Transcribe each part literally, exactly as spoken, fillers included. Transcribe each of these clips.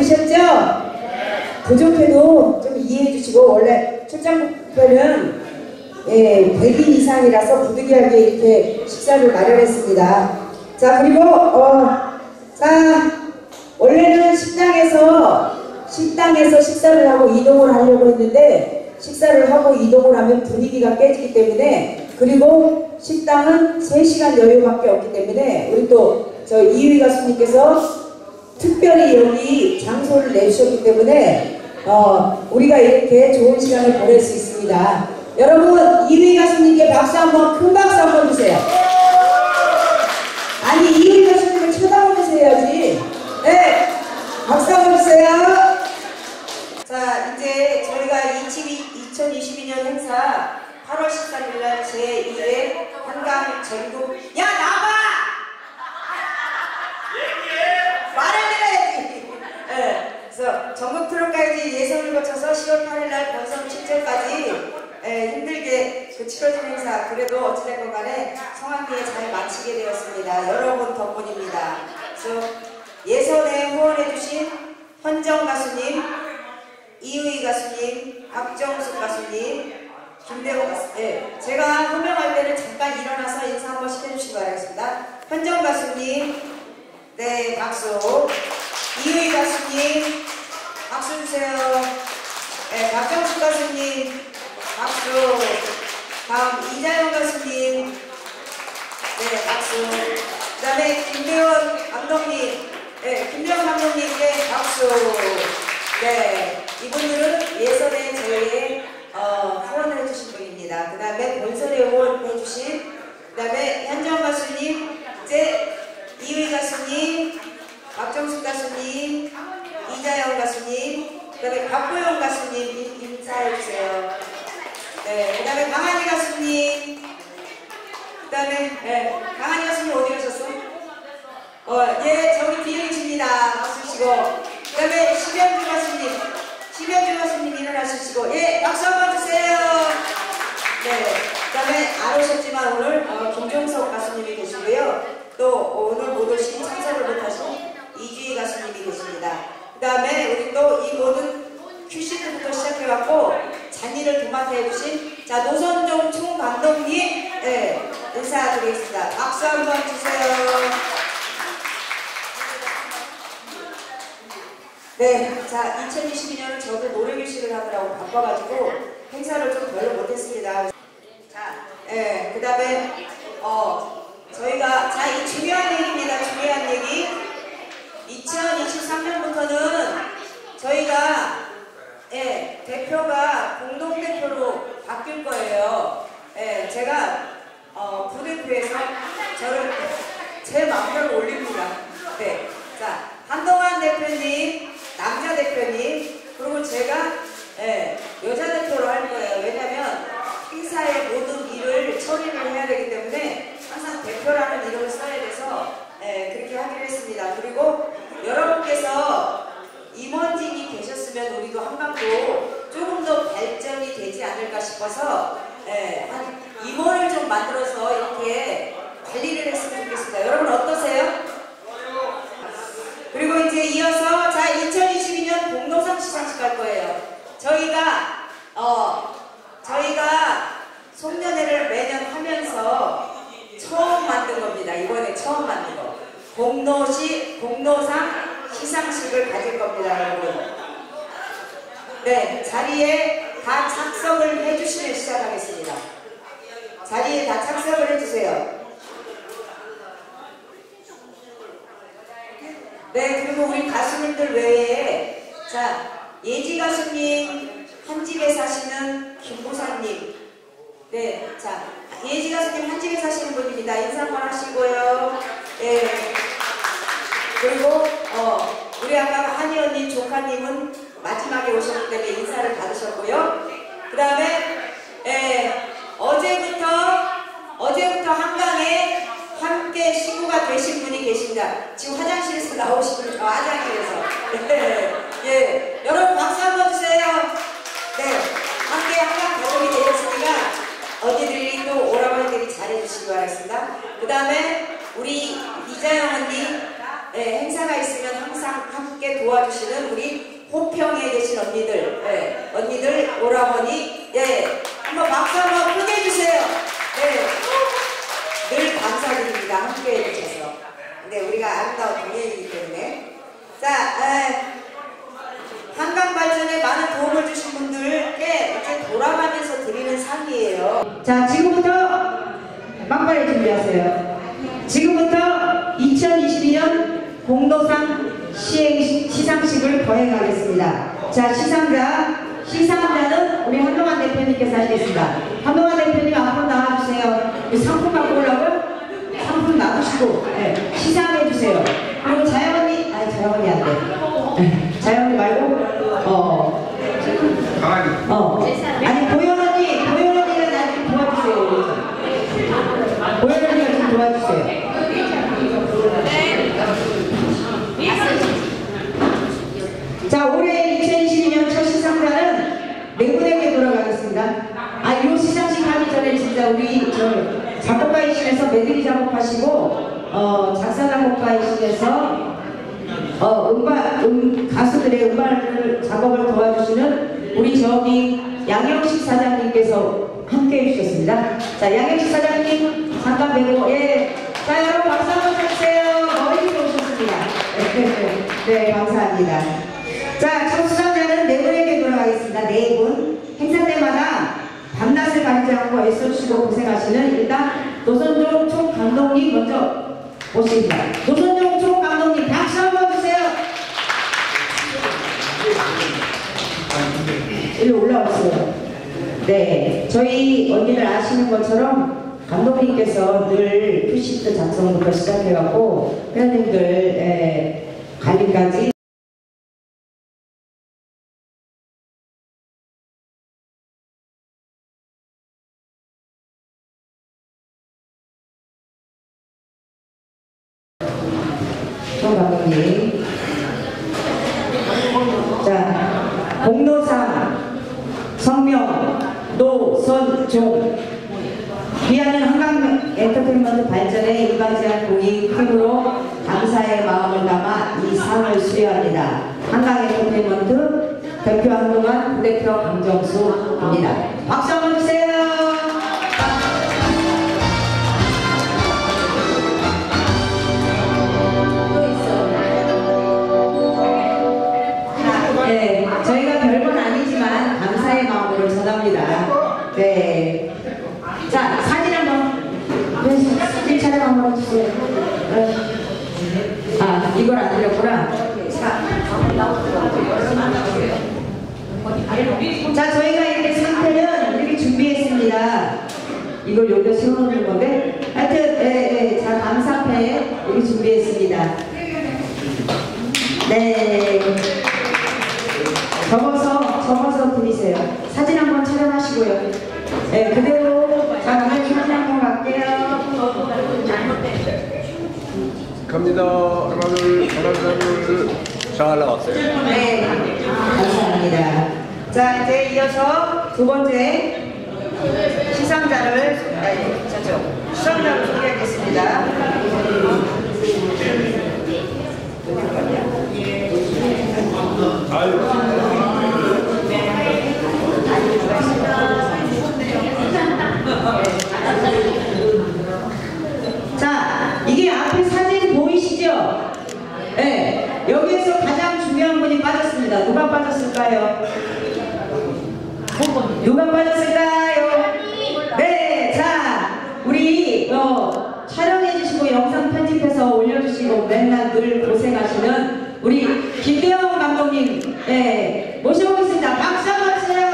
들으셨죠? 부족해도 좀 이해해 주시고, 원래 출장부는 예, 백 인 이상이라서 부득이하게 이렇게 식사를 마련했습니다. 자, 그리고 어, 자, 원래는 식당에서 식당에서 식사를 하고 이동을 하려고 했는데, 식사를 하고 이동을 하면 분위기가 깨지기 때문에, 그리고 식당은 세 시간 여유밖에 없기 때문에 우리 또 저 이휘 가수님께서 특별히 여기 장소를 내주셨기 때문에 어, 우리가 이렇게 좋은 시간을 보낼 수 있습니다. 여러분, 이휘 가수님께 박수 한번, 큰 박수 한번 주세요. 아니, 이휘 가수님을 쳐다보면서 해야지. 네, 박수 한번 주세요. 자, 이제 저희가 이천이십이 년 행사 팔월 십삼일 날 제이 회 한강 전국, 야 나와! 말을 해야지. 네, 그래서 전국 트롯가요제 예선을 거쳐서 시월 팔일 날 본선 칠 절까지 에, 힘들게 그 치러진 행사, 그래도 어찌됐건 간에 성황리에 잘 마치게 되었습니다. 여러분 덕분입니다. 그래서 예선에 후원해주신 현정 가수님, 이휘 가수님, 박정숙 가수님, 김대호 가수님, 네, 제가 호명할 때는 잠깐 일어나서 인사 한 번씩 해주시기 바라겠습니다. 현정 가수님, 네, 박수. 이휘 가수님, 박수 주세요. 네, 박정숙 가수님, 박수. 다음 이자영 가수님, 네, 박수. 그 다음에 김대원 감독님, 네, 김대원 감독님께 박수. 네, 이분들은 예선에 저희의 어, 후원을 해주신 분입니다. 그 다음에 본선에 후원해주신, 그 다음에 현정 가수님, 이제 이휘 가수님, 박정숙 가수님, 이자영 가수님, 그 다음에 박보영 가수님 인사해주세요. 네, 그 다음에 강한희 가수님, 그 다음에 네, 강한희 가수님 어디 가셨어? 어, 예, 저기 뒤에 계십니다. 박수 주시고. 그 다음에 심현주 가수님, 심현주 가수님 일어나주시고, 예, 박수 한번 주세요. 네, 그 다음에 안 오셨지만 오늘 어, 김종석 가수님이 계시고요. 또 오늘 못 오신, 참석을 못하신 이주희 가수님이 계십니다. 그 다음에 우리 또 이 모든 큐시트부터 시작해갖고 잔일을 도맡아 해주신 자 노선종 총감독님, 네, 인사드리겠습니다. 박수 한번 주세요. 네, 자 이천이십이 년은 저도 노래교실을 하느라고 바빠가지고 행사를 좀 별로 못했습니다. 자, 네, 그 다음에 어 저희가 자 이 중요한 얘기입니다. 중요한 얘기. 이천이십삼 년부터는 저희가 예, 대표가 공동대표로 바뀔 거예요. 예, 제가 어, 부대표에서 저를 제 마음대로 올립니다. 네, 자 한동안 대표님, 남자 대표님, 그리고 제가 예, 여자 대표로 할 거예요. 왜냐면 행사의 모든 일을 처리를 해야 되기 때문에 항상 대표라는 이름을 써야 돼서 예, 그렇게 하기로 했습니다. 그리고 여러분께서 임원진이 계셨으면 우리도 한강도 조금 더 발전이 되지 않을까 싶어서 예, 한 임원을 좀 만들어서 이렇게 관리를 했으면 좋겠습니다. 여러분 어떠세요? 그리고 이제 이어서 자 이천이십이 년 공로상 시상식 할 거예요. 저희가 어 저희가 송년회를 매년 하면서 처음 만든 겁니다. 이번에 처음 만든 거. 공로시, 공로상 시상식을 가질 겁니다, 여러분. 네, 자리에 다 착석을 해주시면 시작하겠습니다. 자리에 다 착석을 해주세요. 네, 그리고 우리 가수님들 외에 자, 예지 가수님, 한 집에 사시는 김부사님. 네, 자, 예지 가수님 한 집에 사시는 분입니다. 인사 한번 하시고요. 네. 그리고 어, 우리 아까 한희 언니 조카님은 마지막에 오셨기 때문에 인사를 받으셨고요. 그 다음에 예, 어제부터 어제부터 한강에 함께 시구가 되신 분이 계십니다. 지금 화장실에서 나오신 분이 저 화장실에서 예, 예, 여러분 박수 한번 주세요. 네, 함께 한강 가족이 되셨으니까 언니들이 또 오라버니들이 잘해주시기 바라겠습니다. 그 다음에 우리 이자영 언니 네, 행사가 있으면 항상 함께 함께 도와주시는 우리 호평에 계신 언니들, 예, 언니들, 오라버니, 예, 한번 박수 한번 크게 해주세요. 예, 늘 감사드립니다. 함께 해주셔서. 근데 우리가 아름다운 동행이기 때문에. 자, 에, 한강 발전에 많은 도움을 주신 분들께 이제 돌아가면서 드리는 상이에요. 자, 지금부터 막바지 준비하세요. 지금부터 이천이십이 년 공로상 시행 시상식을 거행하겠습니다. 자, 시상자, 시상자는 우리 한동환 대표님께서 하시겠습니다. 한동환 대표님 앞으로 나와주세요. 상품 갖고 오려고요? 상품 놔두시고, 네, 시상해주세요. 그리고 자영언니, 아니 자영언니 안 돼. 자영언니 말고, 어, 어, 아니 보현언니, 보현언니가 나 좀 도와주세요. 보현언니가 좀 도와주세요. 자, 올해 이천이십이 년 첫 시상자는 네 분에게 돌아가겠습니다. 아, 이 시상식 하기 전에 진짜 우리 저 작곡가이신에서 메들리 작업하시고, 어, 작사 작곡가이신에서 어, 음반, 음, 가수들의 음반을 작업을 도와주시는 우리 저기 양영식 사장님께서 함께 해주셨습니다. 자, 양영식 사장님 잠깐 뵈고, 예. 자, 여러분 박수 한번 주세요. 머리로 오셨습니다. 네, 감사합니다. 자, 첫 수상자는 네 분에게 돌아가겠습니다. 네 분. 행사 때마다 밤낮을 가리지 않고 애써주시고 고생하시는 일단 노선종 총감독님 먼저 오십니다. 노선종 총감독님 박수 한번 주세요. 일로 올라오세요. 네, 저희 언니들 아시는 것처럼 감독님께서 늘 푸시트 작성부터 시작해갖고 회원님들 에, 관리까지 총 감독님. 자, 공로상 성명 노선종 귀하는 한강 엔터테인먼트 발전에 일반제한 공익 힘으로 감사의 마음을 담아 이 상을 수여합니다. 한강 엔터테인먼트 대표 한동환, 부대표 강정수입니다. 박수 한번 주세요. 네, 저희가 별건 아니지만 감사의 마음으로 전합니다. 네. 자, 사진 한번. 네, 사진 촬영 한번 해주세요. 네. 아, 이걸 안 드렸구나. 자, 자, 저희가 이렇게 상태는 이렇게 준비했습니다. 이걸 여기다 세워놓는 건데. 하여튼, 예, 예. 자, 감사패 여기 준비했습니다. 네. 접어서, 접어서 드리세요. 사진 한번 촬영하시고요. 네, 그대로. 자, 그러면 사진 한번 갈게요. 갑니다. 하나, 둘, 하나, 둘. 잘 나왔어요. 네, 감사합니다. 자, 이제 이어서 두 번째 시상자를, 아니, 저쪽, 수상자를 소개하겠습니다. 자, 이게 앞에 사진 보이시죠? 네, 여기에서 가장 중요한 분이 빠졌습니다. 누가 빠졌을까요? 누가 빠졌을까요? 네, 자, 우리 어, 촬영해주시고 영상 편집해서 올려주시고 맨날 늘 고생하시는 우리 김대영 감독님, 네, 모셔보겠습니다. 박수 한번 주세요.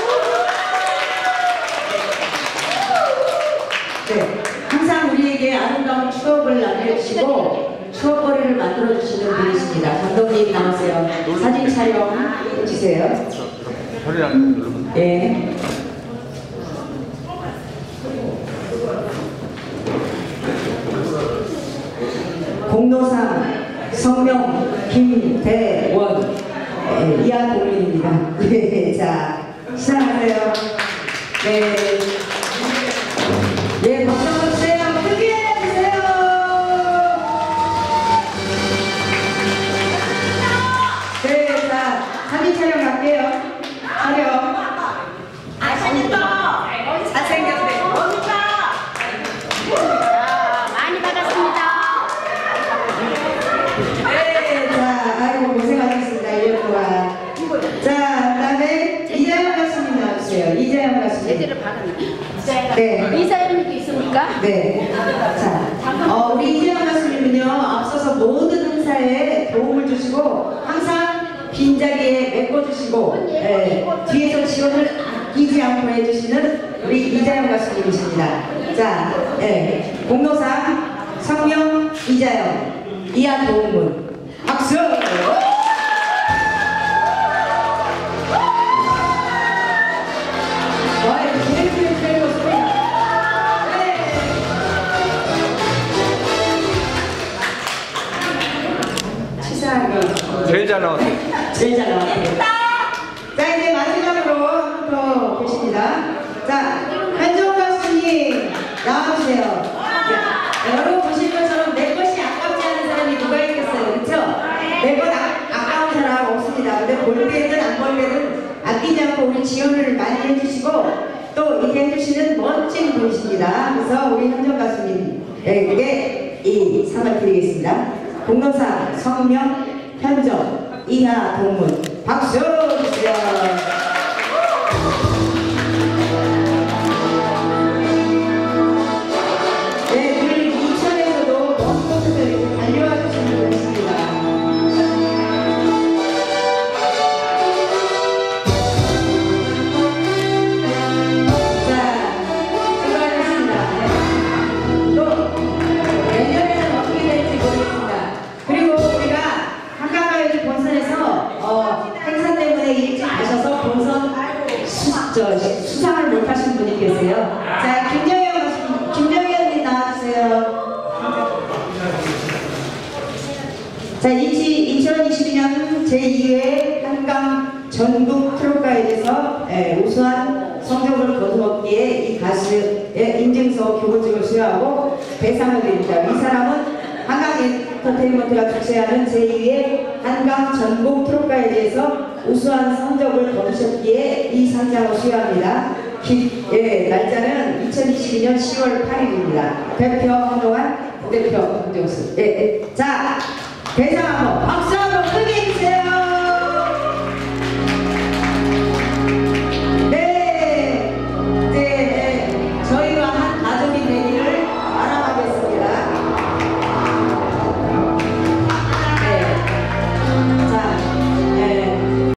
네, 항상 우리에게 아름다운 추억을 남겨주시고 추억거리를 만들어주시는 분이십니다. 감독님 나오세요. 사진 촬영 해주세요. 소리 안 누르면. 네. 공로상 성명 김대원, 네, 이하동민입니다. 네, 자, 시작하세요. 네. 네, 박수 한번 주세요. 크게 해주세요. 사진 촬영 갈게요. 촬영. 아, 사진도 잘생겼네. 어디가? 많이 받았습니다. 네, 자, 아이고 고생하셨습니다. 일 년 동안. 자, 그다음에 이재영 가수님 나와주세요. 이재영 가수님. 제대로 박았네. 네. 이사님도 있습니까? 네. 자, 어, 우리 이재영 가수님은요, 앞서서 모든 행사에 도움을 주시고, 항상 빈자리에 메꿔주시고, 예, 뒤에서 지원을 아끼지 않고 해주시는 우리 이재영 가수님이십니다. 자, 예, 공로상 성명 이재영, 이하 도움문. 박수! 와, 이렇게 기대를 드리고 있습니다. 치사한 거. 제일 잘 나왔어요. 제일 잘 나왔어요. 자, 이제 마지막으로 한 분 더 계십니다. 자, 한종 가수님 나와주세요. 자, 여러분 보실 것처럼 내 것이 아깝지 않은 사람이 누가 있겠어요. 그렇죠? 내 것 아까운 사람 없습니다. 근데 볼 때든 안 볼 때든 아끼지 않고 우리 지원을 많이 해주시고 또 이렇게 해주시는 멋진 분이십니다. 그래서 우리 한종 가수님에게 이 상을 드리겠습니다. 공로상 성명 현정 이하 동문 박수 주세요. 네, 늘 이천에서도 먼 곳에서 이렇게 달려와 주시는 분이십니다. 자, 수고하셨습니다. 네. 또 내년에는 어떻게 될지 모르겠습니다. 그리고 우리가 한강가요제 본선에서 어, 행사 때문에 일찍 가셔서 본선 수, 저, 수상을 못하신 분이 계세요. 자, 김정현 가수, 김정현 님 나와주세요. 자, 이천이십이 년 제이 회 한강 전국 트롯가요제에서 예, 우수한 성적을 거두었기에 이 가수의 인증서 교부증을 수여하고 배상을 드립니다. 이 사람은 한강 엔터테인먼트가 주최하는 제이 회 한강 전국 트롯가요제에서 우수한 성적을 거두셨기에 이 상장을 수여합니다. 기, 예, 날짜는 이천이십이 년 시월 팔일입니다. 대표 한동안, 부대표 김정수. 예, 예. 자, 배상 한번 박수 한번 크게 해주세요.